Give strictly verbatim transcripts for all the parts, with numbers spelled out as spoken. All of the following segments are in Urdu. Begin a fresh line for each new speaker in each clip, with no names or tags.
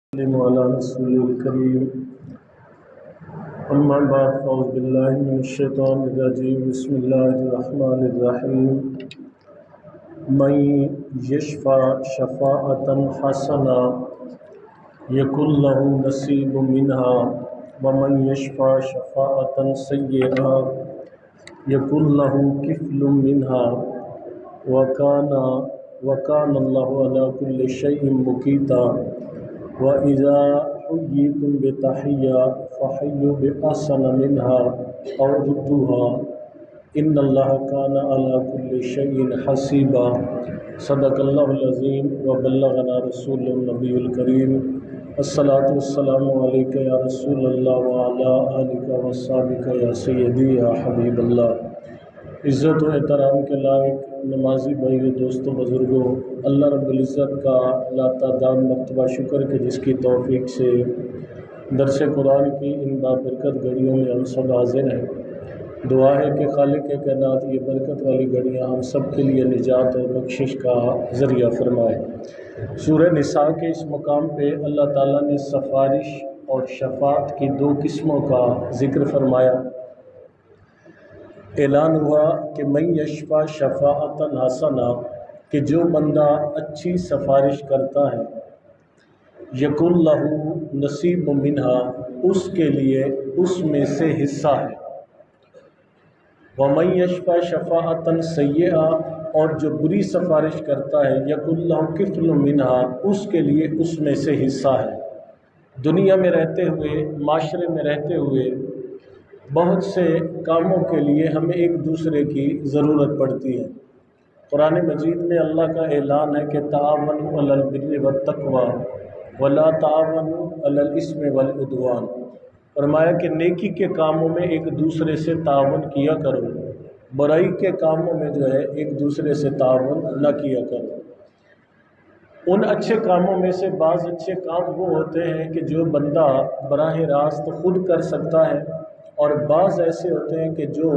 على رسول الكريم أما بعد أعوذ بالله من الشيطان الرجيم بسم الله الرحمن الرحيم من يشفع شفاعة حسنة يكن له نصيب منها ومن يشفع شفاعة سيئة يكن له كفل منها وكان وكان الله على كل شيء مقيتا وَإِذَا حُيِّيتُم بِتَحِيَّةٍ فَحَيُّوا بِأَحْسَنَ مِنْهَا أَوْ رُدُّوهَا إِنَّ اللَّهَ كَانَ عَلَى كُلِّ شَيْءٍ حَسِيبًا صدق اللہ العظیم وبلغنا رسول النبی الکریم الصلاۃ والسلام علیک یا رسول اللہ وعلی آلک وصحبک یا سیدی یا حبیب اللہ۔ عزت و احترام کے لائق نمازی بھائی دوستوں بزرگوں، اللہ رب العزت کا لاتعداد مرتبہ شکر کہ جس کی توفیق سے درس قرآن کی ان بابرکت گھڑیوں میں ہم سب حاضر ہیں۔ دعا ہے کہ خالق کائنات یہ برکت والی گھڑیاں ہم سب کے لیے نجات اور بخشش کا ذریعہ فرمائے۔ سورہ نساء کے اس مقام پہ اللہ تعالیٰ نے سفارش اور شفاعت کی دو قسموں کا ذکر فرمایا۔ اعلان ہوا کہ من یشفع شفاعۃ حسنہ، کہ جو بندہ اچھی سفارش کرتا ہے، یکن لہ نصیب منہا، اس کے لیے اس میں سے حصہ ہے، ومن یشفع شفاعۃ سیئہ، اور جو بری سفارش کرتا ہے، یکن لہ کفل منہا، اس کے لیے اس میں سے حصہ ہے۔ دنیا میں رہتے ہوئے، معاشرے میں رہتے ہوئے بہت سے کاموں کے لیے ہمیں ایک دوسرے کی ضرورت پڑتی ہے۔ قرآن مجید میں اللہ کا اعلان ہے کہ تعاونوا علی البر والتقوی ولا تعاونوا علی الاثم والعدوان، فرمایا کہ نیکی کے کاموں میں ایک دوسرے سے تعاون کیا کرو، برائی کے کاموں میں جو ہے ایک دوسرے سے تعاون نہ کیا کرو۔ ان اچھے کاموں میں سے بعض اچھے کام وہ ہوتے ہیں کہ جو بندہ براہ راست خود کر سکتا ہے، اور بعض ایسے ہوتے ہیں کہ جو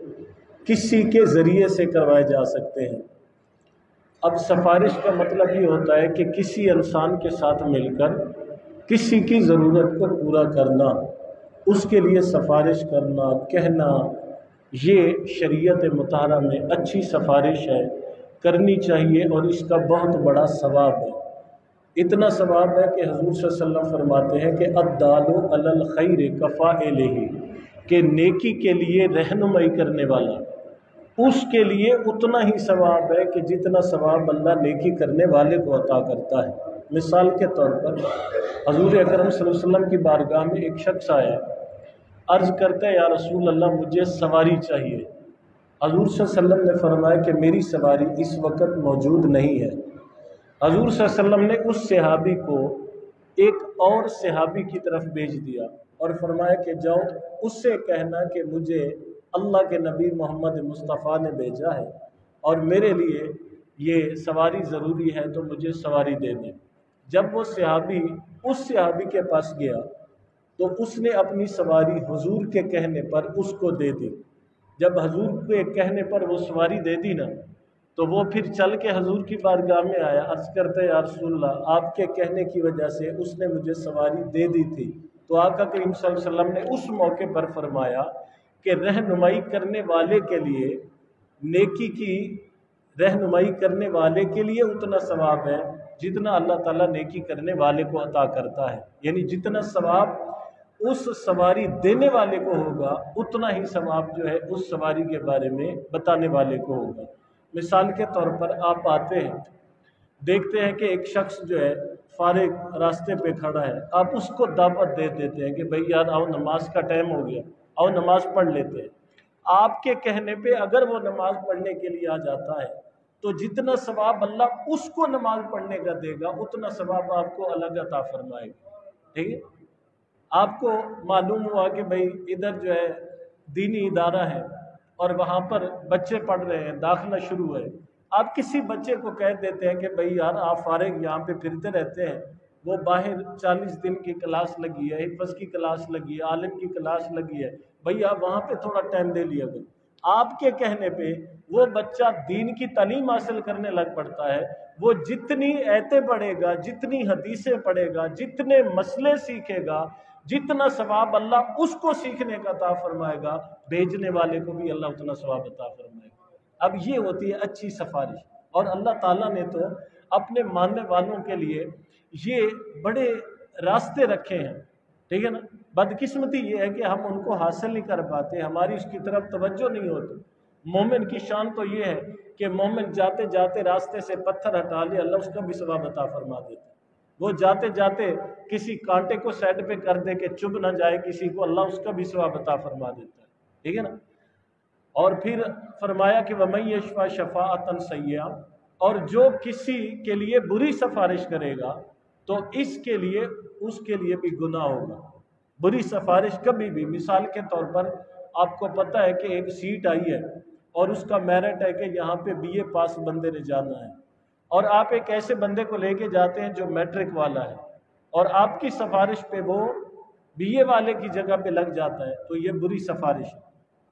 کسی کے ذریعے سے کروائے جا سکتے ہیں۔ اب سفارش کا مطلب یہ ہوتا ہے کہ کسی انسان کے ساتھ مل کر کسی کی ضرورت کو پورا کرنا، اس کے لیے سفارش کرنا، کہنا، یہ شریعت مطہرہ میں اچھی سفارش ہے، کرنی چاہیے، اور اس کا بہت بڑا ثواب ہے۔ اتنا ثواب ہے کہ حضور صلی اللہ علیہ وسلم فرماتے ہیں کہ الدال علی الخیر کفاعلہ، کہ نیکی کے لیے رہنمائی کرنے والا، اس کے لیے اتنا ہی ثواب ہے کہ جتنا ثواب اللہ نیکی کرنے والے کو عطا کرتا ہے۔ مثال کے طور پر حضور اکرم صلی اللہ علیہ وسلم کی بارگاہ میں ایک شخص آیا، عرض کرتا ہے یا رسول اللہ مجھے سواری چاہیے۔ حضور صلی اللہ علیہ وسلم نے فرمایا کہ میری سواری اس وقت موجود نہیں ہے۔ حضور صلی اللہ علیہ وسلم نے اس صحابی کو ایک اور صحابی کی طرف بھیج دیا اور فرمایا کہ جاؤ اس سے کہنا کہ مجھے اللہ کے نبی محمد مصطفیٰ نے بھیجا ہے اور میرے لیے یہ سواری ضروری ہے، تو مجھے سواری دے دیں۔ جب وہ صحابی اس صحابی کے پاس گیا تو اس نے اپنی سواری حضور کے کہنے پر اس کو دے دی۔ جب حضور کے کہنے پر وہ سواری دے دی نا، تو وہ پھر چل کے حضور کی بارگاہ میں آیا، عرض کرتے یا رسول اللہ آپ کے کہنے کی وجہ سے اس نے مجھے سواری دے دی تھی۔ تو آقا کریم صلی اللہ علیہ وسلم نے اس موقع پر فرمایا کہ رہنمائی کرنے والے کے لیے، نیکی کی رہنمائی کرنے والے کے لیے اتنا ثواب ہے جتنا اللہ تعالیٰ نیکی کرنے والے کو عطا کرتا ہے، یعنی جتنا ثواب اس سواری دینے والے کو ہوگا اتنا ہی ثواب جو ہے اس سواری کے بارے میں بتانے والے کو ہوگا۔ مثال کے طور پر آپ آتے ہیں، دیکھتے ہیں کہ ایک شخص جو ہے فارغ راستے پہ کھڑا ہے، آپ اس کو دعوت دے دیتے ہیں کہ بھئی یار آؤ نماز کا ٹائم ہو گیا، آؤ نماز پڑھ لیتے ہیں۔ آپ کے کہنے پہ اگر وہ نماز پڑھنے کے لیے آ جاتا ہے تو جتنا ثواب اللہ اس کو نماز پڑھنے کا دے گا اتنا ثواب آپ کو الگ عطا فرمائے گا۔ ٹھیک ہے، آپ کو معلوم ہوا کہ بھئی ادھر جو ہے دینی ادارہ ہے اور وہاں پر بچے پڑھ رہے ہیں، داخلہ شروع ہے، آپ کسی بچے کو کہہ دیتے ہیں کہ بھئی یار آپ فارغ یہاں پہ پھرتے رہتے ہیں، وہ باہر چالیس دن کی کلاس لگی ہے، حفظ کی کلاس لگی ہے، عالم کی کلاس لگی ہے، بھئی آپ وہاں پہ تھوڑا ٹائم دے لیا کرو۔ آپ کے کہنے پہ وہ بچہ دین کی تعلیم حاصل کرنے لگ پڑتا ہے، وہ جتنی ایتیں پڑھے گا، جتنی حدیثیں پڑھے گا، جتنے مسئلے سیکھے گا، جتنا ثواب اللہ اس کو سیکھنے کا عطا فرمائے گا، بھیجنے والے کو بھی اللہ اتنا ثواب عطا فرمائے گا۔ اب یہ ہوتی ہے اچھی سفارش، اور اللہ تعالیٰ نے تو اپنے ماننے والوں کے لیے یہ بڑے راستے رکھے ہیں، ٹھیک ہے نا۔ بدقسمتی یہ ہے کہ ہم ان کو حاصل نہیں کر پاتے، ہماری اس کی طرف توجہ نہیں ہوتی۔ مومن کی شان تو یہ ہے کہ مومن جاتے جاتے راستے سے پتھر ہٹا لے، اللہ اس کا بھی ثواب عطا فرما دیتا ہے۔ وہ جاتے جاتے کسی کانٹے کو سائڈ پہ کر دے کہ چبھ نہ جائے کسی کو، اللہ اس کا بھی ثواب عطا فرما دیتا ہے، ٹھیک ہے نا۔ اور پھر فرمایا کہ وَمَن یشفع شفاعۃ سیئۃ، اور جو کسی کے لیے بری سفارش کرے گا تو اس کے لیے اس کے لیے بھی گناہ ہوگا۔ بری سفارش کبھی بھی، مثال کے طور پر آپ کو پتہ ہے کہ ایک سیٹ آئی ہے اور اس کا میرٹ ہے کہ یہاں پہ بی اے پاس بندے نے جانا ہے، اور آپ ایک ایسے بندے کو لے کے جاتے ہیں جو میٹرک والا ہے، اور آپ کی سفارش پہ وہ بی اے والے کی جگہ پہ لگ جاتا ہے، تو یہ بری سفارش ہے،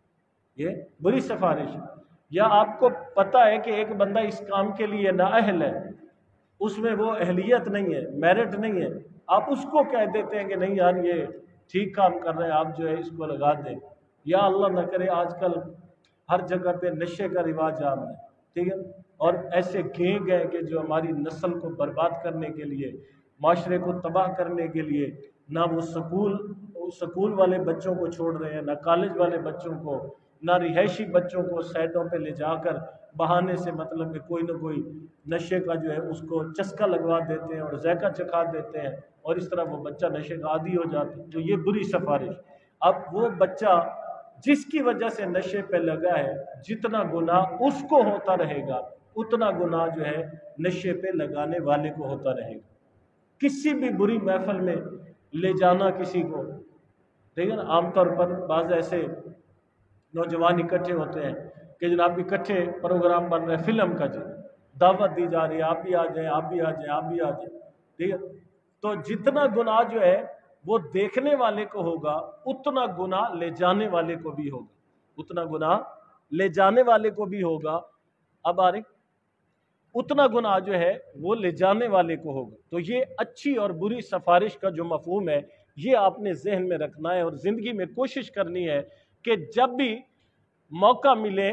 یہ بری سفارش ہے۔ یا آپ کو پتہ ہے کہ ایک بندہ اس کام کے لیے نااہل ہے، اس میں وہ اہلیت نہیں ہے، میرٹ نہیں ہے، آپ اس کو کہہ دیتے ہیں کہ نہیں یار یہ ٹھیک کام کر رہے ہیں، آپ جو ہے اس کو لگا دیں۔ یا اللہ نہ کرے آج کل ہر جگہ پہ نشے کا رواج عام ہے، ٹھیک ہے، اور ایسے گینگ ہیں کہ جو ہماری نسل کو برباد کرنے کے لیے، معاشرے کو تباہ کرنے کے لیے، نہ وہ سکول سکول والے بچوں کو چھوڑ رہے ہیں، نہ کالج والے بچوں کو، نہ رہائشی بچوں کو سائٹوں پہ لے جا کر بہانے سے مطلب کہ کوئی نہ کوئی نشے کا جو ہے اس کو چسکا لگوا دیتے ہیں اور ذائقہ چکھا دیتے ہیں، اور اس طرح وہ بچہ نشے کا عادی ہو جاتا ہے، تو یہ بری سفارش۔ اب وہ بچہ جس کی وجہ سے نشے پہ لگا ہے، جتنا گناہ اس کو ہوتا رہے گا اتنا گناہ جو ہے نشے پہ لگانے والے کو ہوتا رہے گا۔ کسی بھی بری محفل میں لے جانا کسی کو، ٹھیک ہے نا، عام طور پر بعض ایسے نوجوان اکٹھے ہوتے ہیں کہ جناب اکٹھے پروگرام بن رہے فلم کا، جی دعوت دی جا رہی ہے، آپ بھی آ جائیں، آپ بھی آ جائیں، آپ بھی آ جائیں، ٹھیک ہے، تو جتنا گناہ جو ہے وہ دیکھنے والے کو ہوگا اتنا گناہ لے جانے والے کو بھی ہوگا، اتنا گناہ لے جانے والے کو بھی ہوگا۔ اب آ رہی اتنا گناہ جو ہے وہ لے جانے والے کو ہوگا۔ تو یہ اچھی اور بری سفارش کا جو مفہوم ہے یہ آپ نے ذہن میں رکھنا ہے، اور زندگی میں کوشش کرنی ہے کہ جب بھی موقع ملے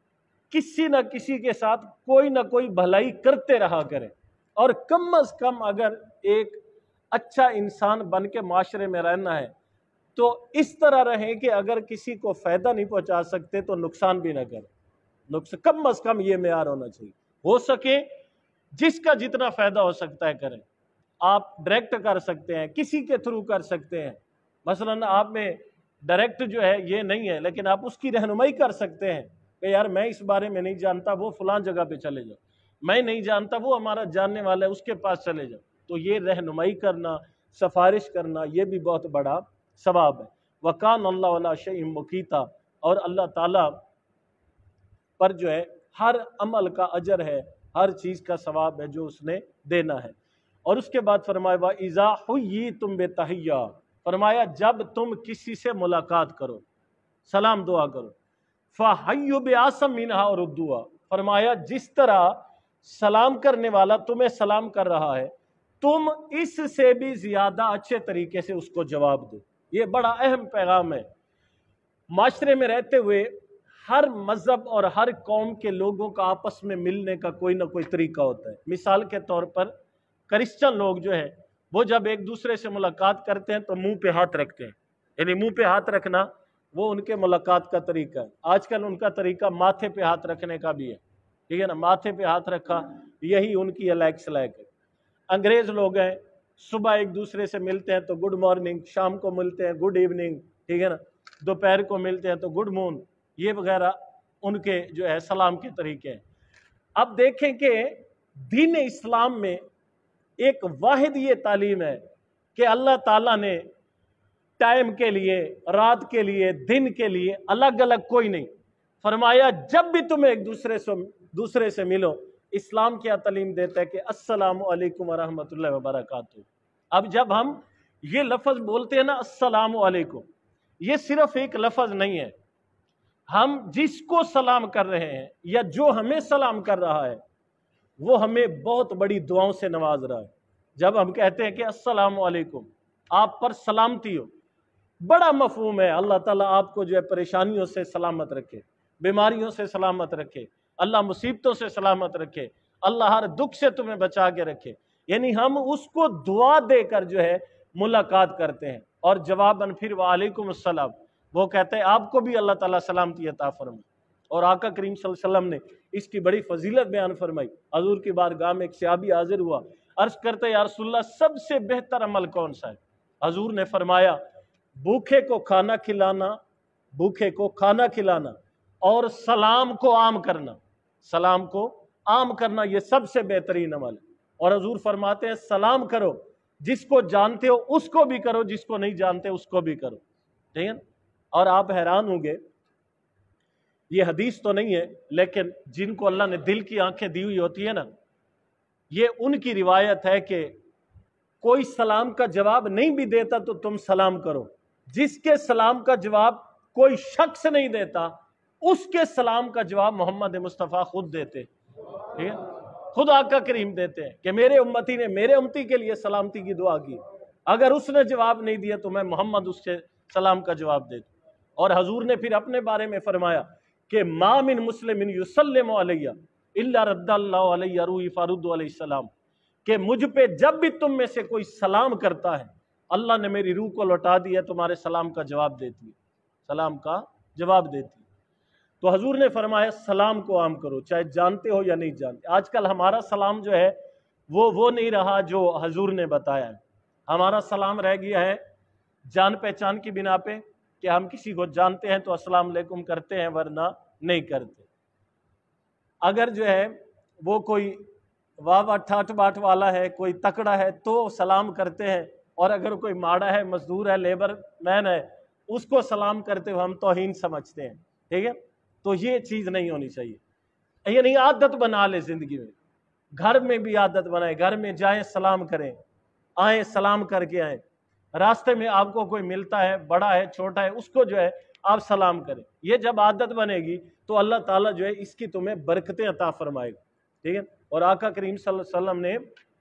کسی نہ کسی کے ساتھ کوئی نہ کوئی بھلائی کرتے رہا کریں، اور کم از کم اگر ایک اچھا انسان بن کے معاشرے میں رہنا ہے تو اس طرح رہیں کہ اگر کسی کو فائدہ نہیں پہنچا سکتے تو نقصان بھی نہ کریں، نقصان کم از کم یہ معیار ہونا چاہیے۔ ہو سکے جس کا جتنا فائدہ ہو سکتا ہے کریں، آپ ڈائریکٹ کر سکتے ہیں، کسی کے تھرو کر سکتے ہیں، مثلاً آپ میں ڈائریکٹ جو ہے یہ نہیں ہے لیکن آپ اس کی رہنمائی کر سکتے ہیں کہ یار میں اس بارے میں نہیں جانتا، وہ فلاں جگہ پہ چلے جاؤ، میں نہیں جانتا وہ ہمارا جاننے والا ہے اس کے پاس چلے جاؤ۔ تو یہ رہنمائی کرنا، سفارش کرنا، یہ بھی بہت بڑا ثواب ہے۔ وَكَانَ اللَّهُ عَلَىٰ شَيْءٍ مُقِیتًا، اور اللہ تعالیٰ پر جو ہے ہر عمل کا اجر ہے، ہر چیز کا ثواب ہے جو اس نے دینا ہے۔ اور اس کے بعد فرمایا وَإِذَا حُيِّيتُم بِتَحِیَّةٍ، فرمایا جب تم کسی سے ملاقات کرو، سلام دعا کرو، فَحَيُّ بِأَحْسَنَ مِنْهَا أَوْ رُدُّوهَا، فرمایا جس طرح سلام کرنے والا تمہیں سلام کر رہا ہے تم اس سے بھی زیادہ اچھے طریقے سے اس کو جواب دو۔ یہ بڑا اہم پیغام ہے۔ معاشرے میں رہتے ہوئے ہر مذہب اور ہر قوم کے لوگوں کا آپس میں ملنے کا کوئی نہ کوئی طریقہ ہوتا ہے۔ مثال کے طور پر کرسچن لوگ جو ہیں وہ جب ایک دوسرے سے ملاقات کرتے ہیں تو منہ پہ ہاتھ رکھتے ہیں، یعنی منہ پہ ہاتھ رکھنا وہ ان کے ملاقات کا طریقہ ہے۔ آج کل ان کا طریقہ ماتھے پہ ہاتھ رکھنے کا بھی ہے، ٹھیک ہے نا، ماتھے پہ ہاتھ رکھا، یہی ان کی الیک سلیک ہے۔ انگریز لوگ ہیں صبح ایک دوسرے سے ملتے ہیں تو گڈ مارننگ، شام کو ملتے ہیں گڈ ایوننگ، ٹھیک ہے نا، دوپہر کو ملتے ہیں تو گڈ مون، یہ وغیرہ ان کے جو ہے سلام کے طریقے ہیں۔ اب دیکھیں کہ دین اسلام میں ایک واحد یہ تعلیم ہے کہ اللہ تعالیٰ نے ٹائم کے لیے، رات کے لیے، دن کے لیے الگ الگ کوئی نہیں فرمایا۔ جب بھی تم ایک دوسرے سے دوسرے سے ملو، اسلام کیا تعلیم دیتا ہے کہ السلام علیکم ورحمۃ اللہ وبرکاتہ۔ اب جب ہم یہ لفظ بولتے ہیں نا السلام علیکم، یہ صرف ایک لفظ نہیں ہے، ہم جس کو سلام کر رہے ہیں یا جو ہمیں سلام کر رہا ہے وہ ہمیں بہت بڑی دعاؤں سے نواز رہا ہے۔ جب ہم کہتے ہیں کہ السلام علیکم، آپ پر سلامتی ہو، بڑا مفہوم ہے۔ اللہ تعالیٰ آپ کو جو ہے پریشانیوں سے سلامت رکھے، بیماریوں سے سلامت رکھے، اللہ مصیبتوں سے سلامت رکھے، اللہ ہر دکھ سے تمہیں بچا کے رکھے۔ یعنی ہم اس کو دعا دے کر جو ہے ملاقات کرتے ہیں، اور جواباً پھر وعلیکم السلام، وہ کہتے ہیں آپ کو بھی اللہ تعالیٰ سلامتی عطا فرمائے۔ اور آقا کریم صلی اللہ علیہ وسلم نے اس کی بڑی فضیلت بیان فرمائی۔ حضور کی بارگاہ میں ایک صحابی حاضر ہوا، عرض کرتے یا رسول اللہ سب سے بہتر عمل کون سا ہے؟ حضور نے فرمایا بھوکے کو کھانا کھلانا، بھوکے کو کھانا کھلانا اور سلام کو عام کرنا، سلام کو عام کرنا یہ سب سے بہترین عمل ہے۔ اور حضور فرماتے ہیں سلام کرو، جس کو جانتے ہو اس کو بھی کرو، جس کو نہیں جانتے اس کو بھی کرو، ٹھیک ہے؟ اور آپ حیران ہوں گے، یہ حدیث تو نہیں ہے لیکن جن کو اللہ نے دل کی آنکھیں دی ہوئی ہوتی ہے نا، یہ ان کی روایت ہے کہ کوئی سلام کا جواب نہیں بھی دیتا تو تم سلام کرو، جس کے سلام کا جواب کوئی شخص نہیں دیتا اس کے سلام کا جواب محمد مصطفیٰ خود دیتے، ٹھیک ہے؟ خود آقا کریم دیتے ہیں کہ میرے امتی نے میرے امتی کے لیے سلامتی کی دعا کی، اگر اس نے جواب نہیں دیا تو میں محمد اس کے سلام کا جواب دیتا۔ اور حضور نے پھر اپنے بارے میں فرمایا کہ ما من مسلم یسلم علیہ الا رد اللہ علیہ روحی فارد علیہ السلام، کہ مجھ پہ جب بھی تم میں سے کوئی سلام کرتا ہے اللہ نے میری روح کو لوٹا دیا، تمہارے سلام کا جواب دیتی ہے، سلام کا جواب دیتی ہے۔ تو حضور نے فرمایا سلام کو عام کرو، چاہے جانتے ہو یا نہیں جانتے۔ آج کل ہمارا سلام جو ہے وہ وہ نہیں رہا جو حضور نے بتایا ہے۔ ہمارا سلام رہ گیا ہے جان پہچان کی بنا پہ کہ ہم کسی کو جانتے ہیں تو السلام علیکم کرتے ہیں ورنہ نہیں کرتے۔ اگر جو ہے وہ کوئی واہ واہ ٹھاٹ باٹ والا ہے، کوئی تکڑا ہے تو سلام کرتے ہیں، اور اگر کوئی ماڑا ہے، مزدور ہے، لیبر مین ہے، اس کو سلام کرتے ہوئے ہم توہین سمجھتے ہیں، ٹھیک ہے؟ تو یہ چیز نہیں ہونی چاہیے، یعنی عادت بنا لے زندگی میں، گھر میں بھی عادت بنائے، گھر میں جائیں سلام کریں، آئیں سلام کر کے آئیں، راستے میں آپ کو کوئی ملتا ہے بڑا ہے چھوٹا ہے اس کو جو ہے آپ سلام کریں۔ یہ جب عادت بنے گی تو اللہ تعالیٰ جو ہے اس کی تمہیں برکتیں عطا فرمائے گا، ٹھیک ہے؟ اور آقا کریم صلی اللہ علیہ وسلم نے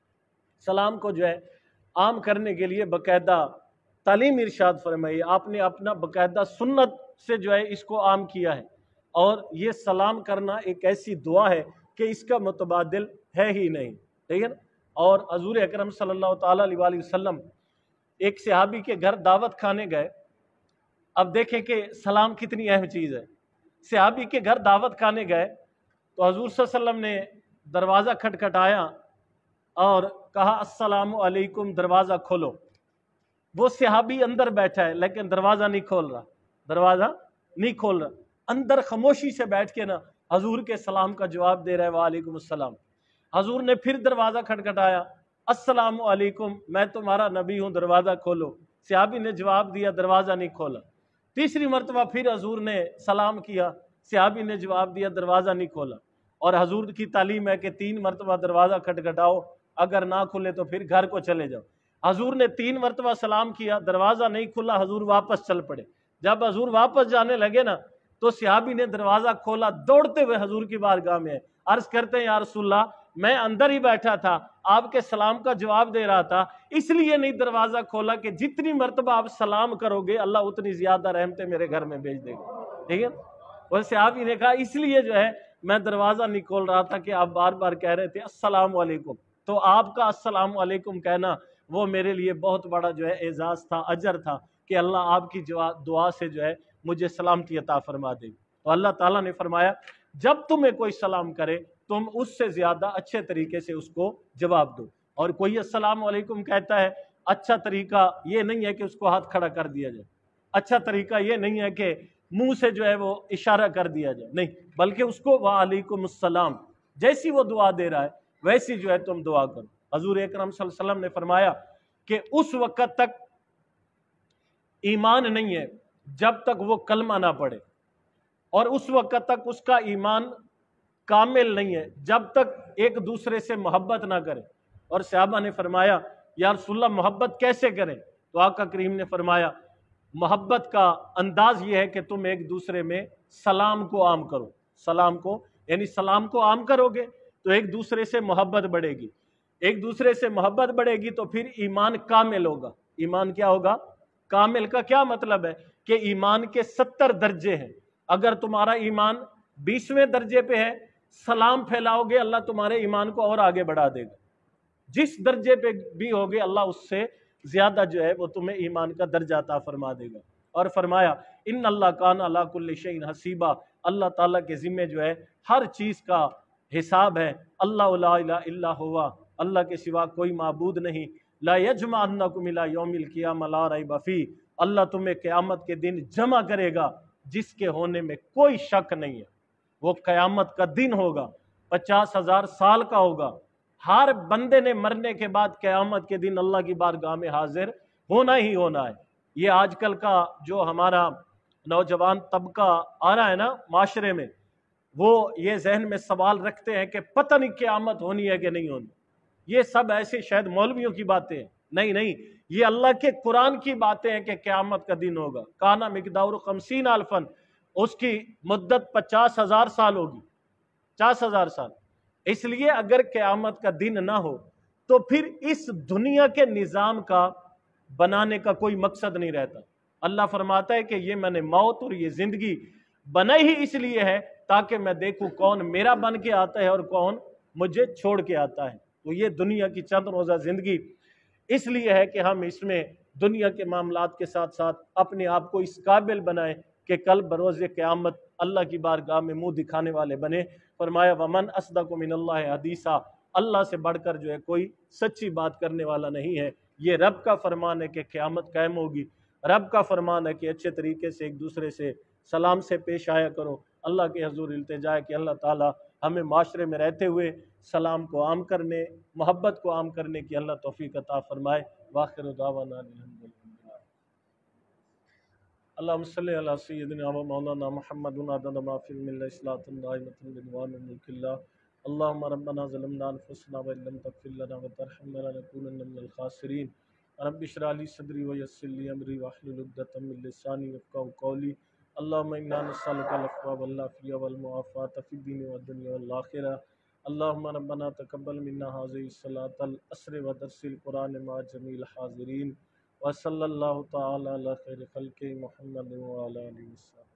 سلام کو جو ہے عام کرنے کے لیے باقاعدہ تعلیم ارشاد فرمائی، آپ نے اپنا باقاعدہ سنت سے جو ہے اس کو عام کیا ہے۔ اور یہ سلام کرنا ایک ایسی دعا ہے کہ اس کا متبادل ہے ہی نہیں، ٹھیک ہے؟ اور حضور اکرم صلی اللہ تعالیٰ علیہ وآلہ وسلم ایک صحابی کے گھر دعوت کھانے گئے۔ اب دیکھیں کہ سلام کتنی اہم چیز ہے۔ صحابی کے گھر دعوت کھانے گئے تو حضور صلی اللہ علیہ وسلم نے دروازہ کھٹکھٹایا اور کہا السلام علیکم، دروازہ کھولو۔ وہ صحابی اندر بیٹھا ہے لیکن دروازہ نہیں کھول رہا، دروازہ نہیں کھول رہا، اندر خاموشی سے بیٹھ کے نا حضور کے سلام کا جواب دے رہا ہے وعلیکم السلام۔ حضور نے پھر دروازہ کھٹکھٹایا، السلام علیکم، میں تمہارا نبی ہوں، دروازہ کھولو۔ صحابی نے جواب دیا، دروازہ نہیں کھولا۔ تیسری مرتبہ پھر حضور نے سلام کیا، صحابی نے جواب دیا، دروازہ نہیں کھولا۔ اور حضور کی تعلیم ہے کہ تین مرتبہ دروازہ کھٹکھٹاؤ، اگر نہ کھلے تو پھر گھر کو چلے جاؤ۔ حضور نے تین مرتبہ سلام کیا، دروازہ نہیں کھلا، حضور واپس چل پڑے۔ جب حضور واپس جانے لگے نا تو صحابی نے دروازہ کھولا، دوڑتے ہوئے حضور کی بارگاہ میں عرض کرتے ہیں یا رسول اللہ میں اندر ہی بیٹھا تھا، آپ کے سلام کا جواب دے رہا تھا، اس لیے نہیں دروازہ کھولا کہ جتنی مرتبہ آپ سلام کرو گے اللہ اتنی زیادہ رحمتیں میرے گھر میں بھیج دے گا، ٹھیک ہے؟ اور صحابی نے کہا اس لیے جو ہے میں دروازہ نہیں کھول رہا تھا کہ آپ بار بار کہہ رہے تھے السلام علیکم، تو آپ کا السلام علیکم کہنا وہ میرے لیے بہت بڑا جو ہے اعزاز تھا، اجر تھا کہ اللہ آپ کی دعا سے جو ہے مجھے سلامتی عطا فرما دے۔ تو اللہ تعالیٰ نے فرمایا جب تمہیں کوئی سلام کرے تم اس سے زیادہ اچھے طریقے سے اس کو جواب دو۔ اور کوئی السلام علیکم کہتا ہے، اچھا طریقہ یہ نہیں ہے کہ اس کو ہاتھ کھڑا کر دیا جائے، اچھا طریقہ یہ نہیں ہے کہ منہ سے جو ہے وہ اشارہ کر دیا جائے، نہیں، بلکہ اس کو وعلیکم السلام، جیسی وہ دعا دے رہا ہے ویسی جو ہے تم دعا کرو۔ حضور اکرم صلی اللہ علیہ وسلم نے فرمایا کہ اس وقت تک ایمان نہیں ہے جب تک وہ کلمہ نہ پڑھے، اور اس وقت تک اس کا ایمان کامل نہیں ہے جب تک ایک دوسرے سے محبت نہ کرے۔ اور صحابہ نے فرمایا یا رسول اللہ محبت کیسے کریں؟ تو آقا کریم نے فرمایا محبت کا انداز یہ ہے کہ تم ایک دوسرے میں سلام کو عام کرو، سلام کو یعنی سلام کو عام کرو گے تو ایک دوسرے سے محبت بڑھے گی، ایک دوسرے سے محبت بڑھے گی تو پھر ایمان کامل ہوگا۔ ایمان کیا ہوگا؟ کامل کا کیا مطلب ہے کہ ایمان کے ستر درجے ہیں، اگر تمہارا ایمان بیسویں درجے پہ ہے، سلام پھیلاؤ گے اللہ تمہارے ایمان کو اور آگے بڑھا دے گا، جس درجے پہ بھی ہوگے اللہ اس سے زیادہ جو ہے وہ تمہیں ایمان کا درجہ عطا فرما دے گا۔ اور فرمایا ان اللہ کان علی کل شیء حسیبا، اللہ تعالیٰ کے ذمے جو ہے ہر چیز کا حساب ہے۔ اللہ لا الہ الا ہوا، اللہ کے سوا کوئی معبود نہیں۔ لا یجمعنکم الی یوم القیامہ لا ریب فیہ، اللہ تمہیں قیامت کے دن جمع کرے گا جس کے ہونے میں کوئی شک نہیں ہے۔ وہ قیامت کا دن ہوگا، پچاس ہزار سال کا ہوگا، ہر بندے نے مرنے کے بعد قیامت کے دن اللہ کی بارگاہ میں حاضر ہونا ہی ہونا ہے۔ یہ آج کل کا جو ہمارا نوجوان طبقہ آ رہا ہے نا معاشرے میں، وہ یہ ذہن میں سوال رکھتے ہیں کہ پتہ نہیں قیامت ہونی ہے کہ نہیں ہونی۔ یہ سب ایسے شاید مولویوں کی باتیں ہیں، نہیں نہیں، یہ اللہ کے قرآن کی باتیں ہیں کہ قیامت کا دن ہوگا۔ کانا مقدار خمسین الفن، اس کی مدت پچاس ہزار سال ہوگی، پچاس ہزار سال۔ اس لیے اگر قیامت کا دن نہ ہو تو پھر اس دنیا کے نظام کا بنانے کا کوئی مقصد نہیں رہتا۔ اللہ فرماتا ہے کہ یہ میں نے موت اور یہ زندگی بنائی ہی اس لیے ہے تاکہ میں دیکھوں کون میرا بن کے آتا ہے اور کون مجھے چھوڑ کے آتا ہے۔ تو یہ دنیا کی چند روزہ زندگی اس لیے ہے کہ ہم اس میں دنیا کے معاملات کے ساتھ ساتھ اپنے آپ کو اس قابل بنائیں کہ کل بروز قیامت اللہ کی بارگاہ میں منہ دکھانے والے بنے۔ فرمایا ومن اصدق من اللہ حدیثا، اللہ سے بڑھ کر جو ہے کوئی سچی بات کرنے والا نہیں ہے۔ یہ رب کا فرمان ہے کہ قیامت قائم ہوگی، رب کا فرمان ہے کہ اچھے طریقے سے ایک دوسرے سے سلام سے پیش آیا کرو۔ اللہ کے حضور التجا ہے کہ اللہ تعالی ہمیں معاشرے میں رہتے ہوئے سلام کو عام کرنے، محبت کو عام کرنے کی اللہ توفیق عطا فرمائے۔ وآخر دعوانا الحمدللہ۔ اللہم صلی علی سیدنا و مولانا محمد عدد ما فی الملہ اصلاۃ دائمۃ بدوام ملک اللہ۔ اللہم ربنا ظلمنا انفسنا وان لم تغفر لنا وترحمنا لنکونن من الخاسرین۔ رب اشرح لی صدری ویسر لی امری واحلل عقدۃ من لسانی یفقہوا قولی۔ اللہم انا نسألک العفو والعافیہ والمعافاۃ فی الدین والدنیا والآخرہ۔ اللہم ربنا تقبل منا هذه الصلاة العصر ودرس القرآن مع جمیع الحاضرین، وصلی اللہ تعالی علی خیر خلق محمد وعلی آلہ وسلم۔